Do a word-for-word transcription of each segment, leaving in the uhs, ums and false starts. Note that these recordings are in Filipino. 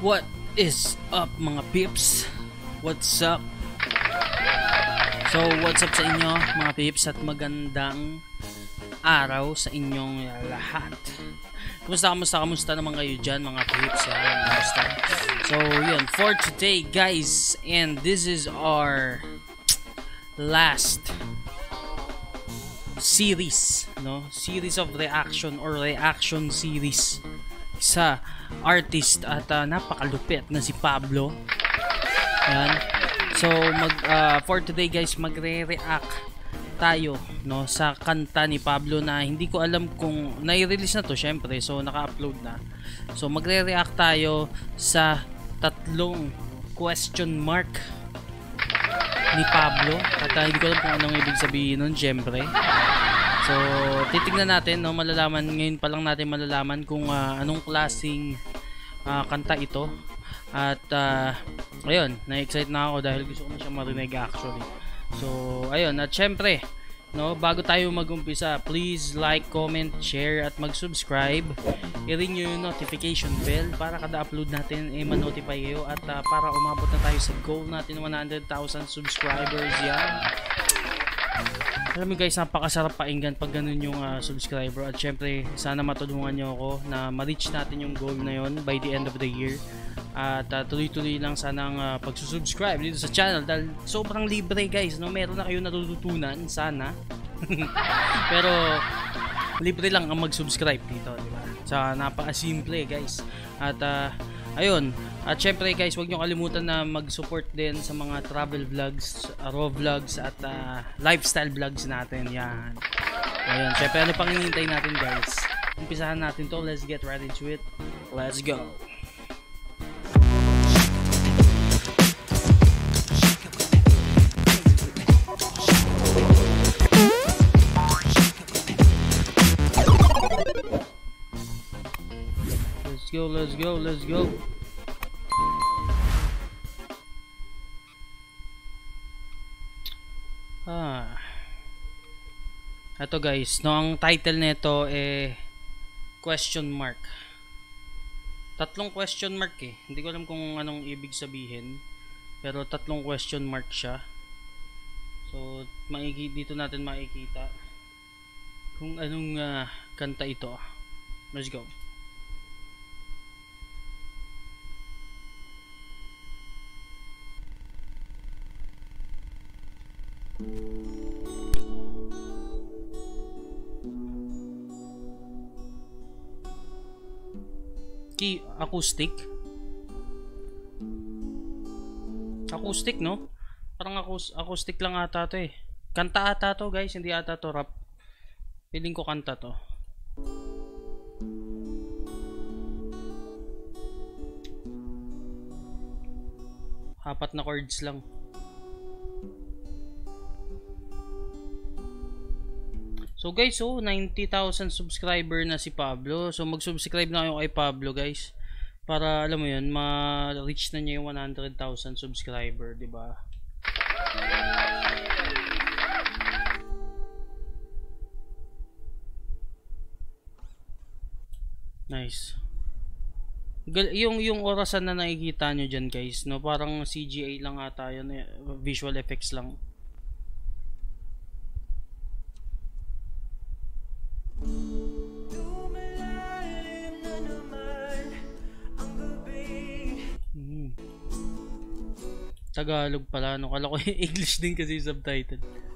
What is up mga pips? What's up? So what's up sa inyo mga pips at magandang araw sa inyong lahat. Kumusta, kumusta, kumusta naman kayo dyan mga pips? Yan, kumusta? So yun, for today guys, and this is our last series, no? Series of reaction or reaction series sa artist at uh, napakalupit na si Pablo. Yan. So mag uh, for today guys, magre-react tayo, no, sa kanta ni Pablo na hindi ko alam kung nai-release na to syempre, so naka-upload na. So magre-react tayo sa tatlong question mark ni Pablo at uh, hindi ko alam kung anong ibig sabihin nun syempre. So, titignan natin, no, malalaman, ngayon pa lang natin malalaman kung uh, anong klaseng uh, kanta ito. At, uh, ayun, na-excite na ako dahil gusto ko na siya marinig actually. So, ayun, at syempre, no, bago tayo mag-umpisa, please like, comment, share, at mag-subscribe. I-ring nyo yung notification bell para kada upload natin, eh, ma-notify kayo. At uh, para umabot na tayo sa goal natin one hundred thousand subscribers, yan. Alam mo guys, napakasarap painggan pag ganun yung uh, subscriber. At syempre, sana matulungan nyo ako na ma-reach natin yung goal na yon by the end of the year. At uh, tuloy-tuloy lang sanang uh, pagsusubscribe dito sa channel dahil sobrang libre guys, no? Meron na kayo natututunan, sana. Pero libre lang ang mag-subscribe dito, di ba? So, napaka-simple guys. At uh, ayun, at syempre guys, huwag nyo kalimutan na mag-support din sa mga travel vlogs, raw vlogs at uh, lifestyle vlogs natin. Yan. Ayun, syempre ano pang hinihintay natin guys? Umpisahan natin to, let's get right into it. Let's go. Let's go, let's go, let's go. Ah. Ito guys, no, ang title nito eh question mark. Tatlong question mark eh. Hindi ko alam kung anong ibig sabihin, pero tatlong question mark siya. So, maigi dito natin makikita kung anong uh, kanta ito. Let's go. Key acoustic. Acoustic, no? Parang acous acoustic lang ata to eh. Kanta ata to, guys, hindi ata to rap. Feeling ko kanta to. Apat na chords lang. So guys, oh, ninety thousand subscriber na si Pablo. So mag-subscribe na kayo kay Pablo guys. Para alam mo yun, ma-reach na niya yung one hundred thousand subscriber, di ba? Nice. Yung yung orasan na nakikita nyo dyan guys, no, parang C G I lang ata yun, visual effects lang. Hmm. Tagalog pala, no? Kala ko English din kasi yung subtitle.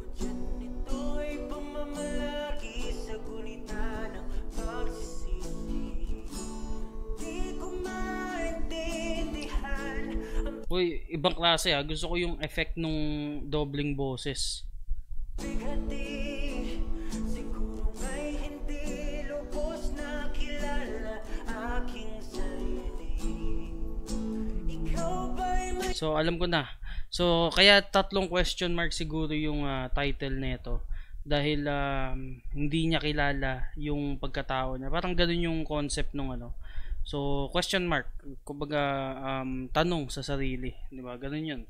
Uy, ibang klase ah. Gusto ko yung effect nung dobling boses. So alam ko na. So kaya tatlong question mark siguro yung uh, title nito dahil um, hindi niya kilala yung pagkatao niya. Parang ganoon yung concept nung ano. So question mark, kumbaga um, tanong sa sarili, di ba? Ganoon 'yun.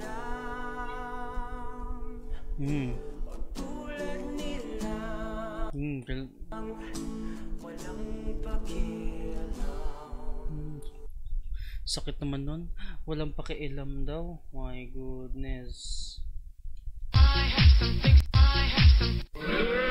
Hmm. Hmm, hmm. Sakit naman nun. Walang pakialam daw. My goodness. I have something, I have something.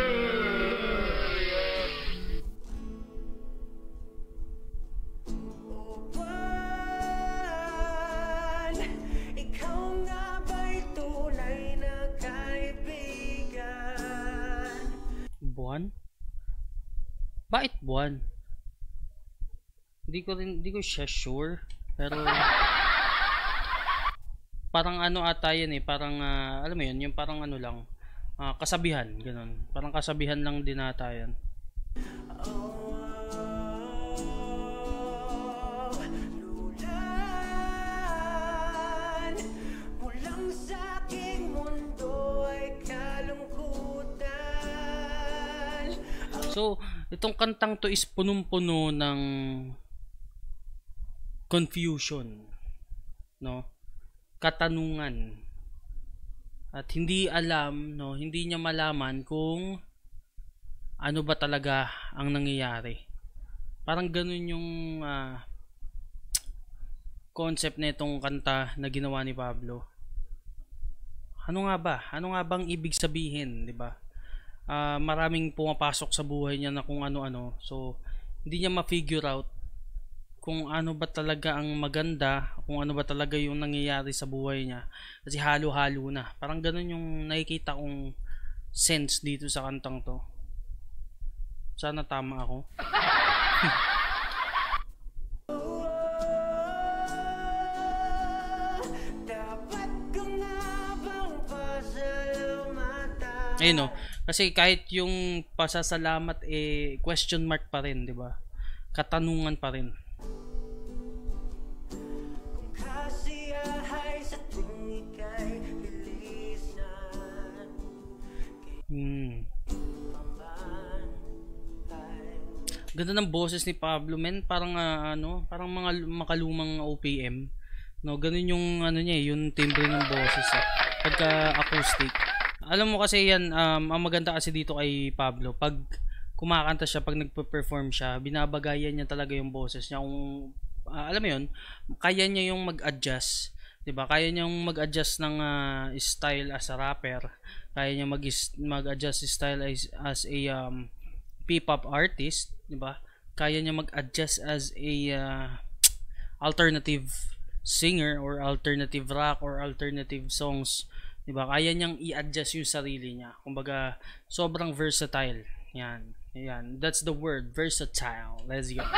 Buwan? Bakit buwan? Hindi ko rin, hindi ko siya sure. Pero parang ano ata yan eh, parang uh, alam mo yun, yung parang ano lang, uh, kasabihan, ganun. Parang kasabihan lang din ata yan. So, itong kantang to is punong-puno ng confusion, no? Katanungan. At hindi alam, no, hindi niya malaman kung ano ba talaga ang nangyayari. Parang ganun yung uh, concept na itong kanta na ginawa ni Pablo. Ano nga ba? Ano nga bang ibig sabihin, 'di ba? Uh, maraming pumapasok sa buhay niya na kung ano-ano. So, hindi niya ma-figure out kung ano ba talaga ang maganda, kung ano ba talaga yung nangyayari sa buhay niya. Kasi halo-halo na. Parang ganun yung nakikita kong sense dito sa kantang to. Sana tama ako. Eh no, kasi kahit yung pasasalamat eh question mark pa rin, 'di ba? Katanungan pa rin. Hmm. Ganda ng boses ni Pablo, men, parang uh, ano, parang mga makalumang O P M. No, ganun yung ano niya, yung timbre ng boses eh, pagka acoustic. Alam mo kasi yan, um, ang maganda kasi dito kay Pablo, pag kumakanta siya, pag nagpe-perform siya, binabagayan niya talaga yung boses niya. Kung uh, alam mo yun, kaya niya yung mag-adjust, 'di ba? Kaya niya yung mag-adjust ng uh, style as a rapper, kaya niya mag mag-adjust style as, as a um, P-pop artist, 'di ba? Kaya niya mag-adjust as a uh, alternative singer or alternative rock or alternative songs. Diba? Kaya niyang i-adjust yung sarili niya. Kumbaga, sobrang versatile. Yan. Yan. That's the word. Versatile. Let's go.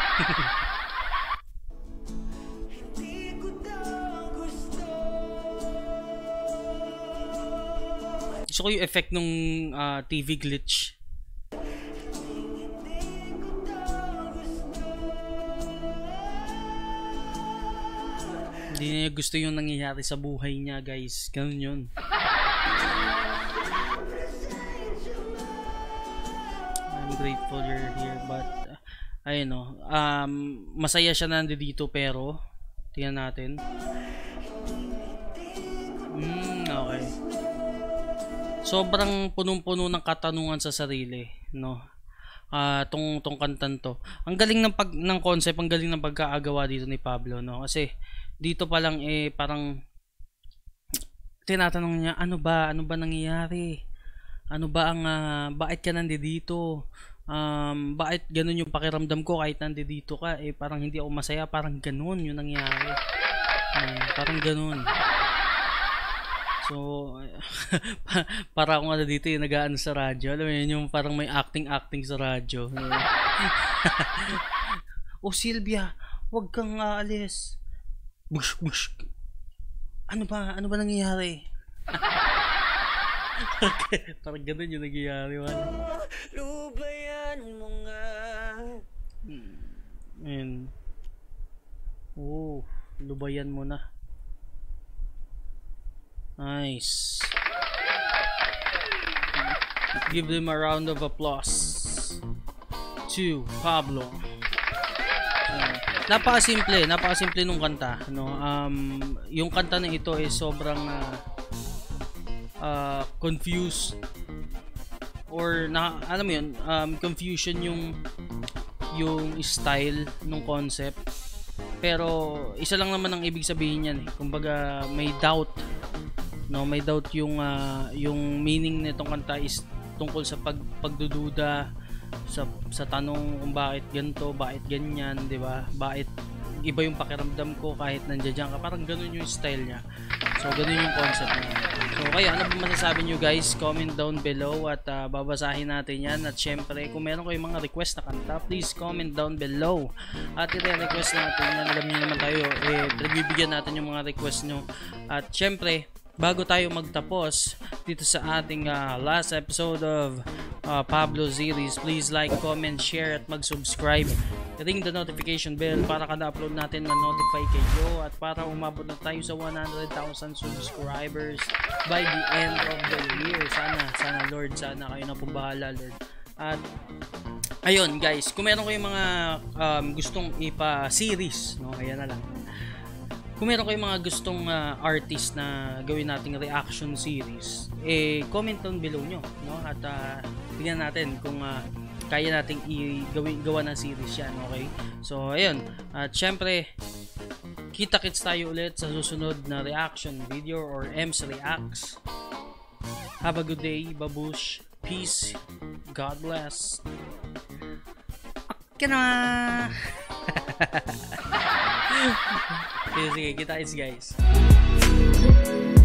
Gusto ko yung effect nung uh, T V glitch. Hindi niya gusto yung nangyayari sa buhay niya, guys. Ganun yun. I'm grateful you're here, but uh, ayun no, um, masaya siya na nandito pero tingnan natin. Hmm, okay. Sobrang punong-puno ng katanungan sa sarili, no? Uh, tong tong kantan to. Ang galing ng pag ng concept, ang galing ng pagkaagawa dito ni Pablo, no? Kasi dito pa lang eh parang tinatanong niya, ano ba ano ba nangyayari, ano ba ang uh, bakit ka nandito, um, bakit ganun yung pakiramdam ko kahit nandito ka, eh parang hindi ako masaya, parang ganun yung nangyayari, um, parang ganun. So para akong ano dito yung nag-aano sa radyo, alam mo yun, yung parang may acting acting sa radyo. Oh Sylvia, wag kang aalis. Bush, bush. Ano ba? Ano ba nangyayari? Okay, parang ganun yung nangyayari. Lubayan mo nga. Hmm. Ayan. Oh, lubayan mo na. Nice. Give them a round of applause to Pablo. Uh, napakasimple, napakasimple nung kanta, no? Um, yung kanta na ito ay sobrang uh, uh, confused or na ano mo yun, um, confusion yung yung style ng concept. Pero isa lang naman ang ibig sabihin niyan eh. Kumbaga may doubt, no, may doubt yung uh, yung meaning nitong kanta is tungkol sa pag pagdududa sa sa tanong kung bakit ganito, bakit ganyan, 'di ba? Bakit iba yung pakiramdam ko kahit nandiyan ka. Parang ganun yung style niya. So ganun yung concept niya. So kaya ano ba masasabi nyo guys? Comment down below at uh, babasahin natin yan. At syempre kung meron kayong mga request na kanta, please comment down below. At i-request natin yan. Alam niyo naman tayo, eh, nagbibigyan natin yung mga request nyo. At syempre bago tayo magtapos dito sa ating uh, last episode of uh, Pablo series, please like, comment, share at mag-subscribe. Ring the notification bell para kada upload natin ma-notify kayo at para umabot na tayo sa one hundred thousand subscribers by the end of the year. Sana, sana Lord, sana kayo na pong bahala Lord. At ayun guys, kung meron kayong mga um, gustong ipa-series, no, ayan na lang. Kung meron kayong mga gustong uh, artist na gawin nating reaction series, eh comment down below nyo, no? At uh, tingnan natin kung uh, kaya nating i-gawin gawa ng series yan, okay? So ayun, at syempre kita-kits tayo ulit sa susunod na reaction video or Ems Reacts. Have a good day, babush, peace, God bless. Okay na. Sige, sige, kita-kits guys.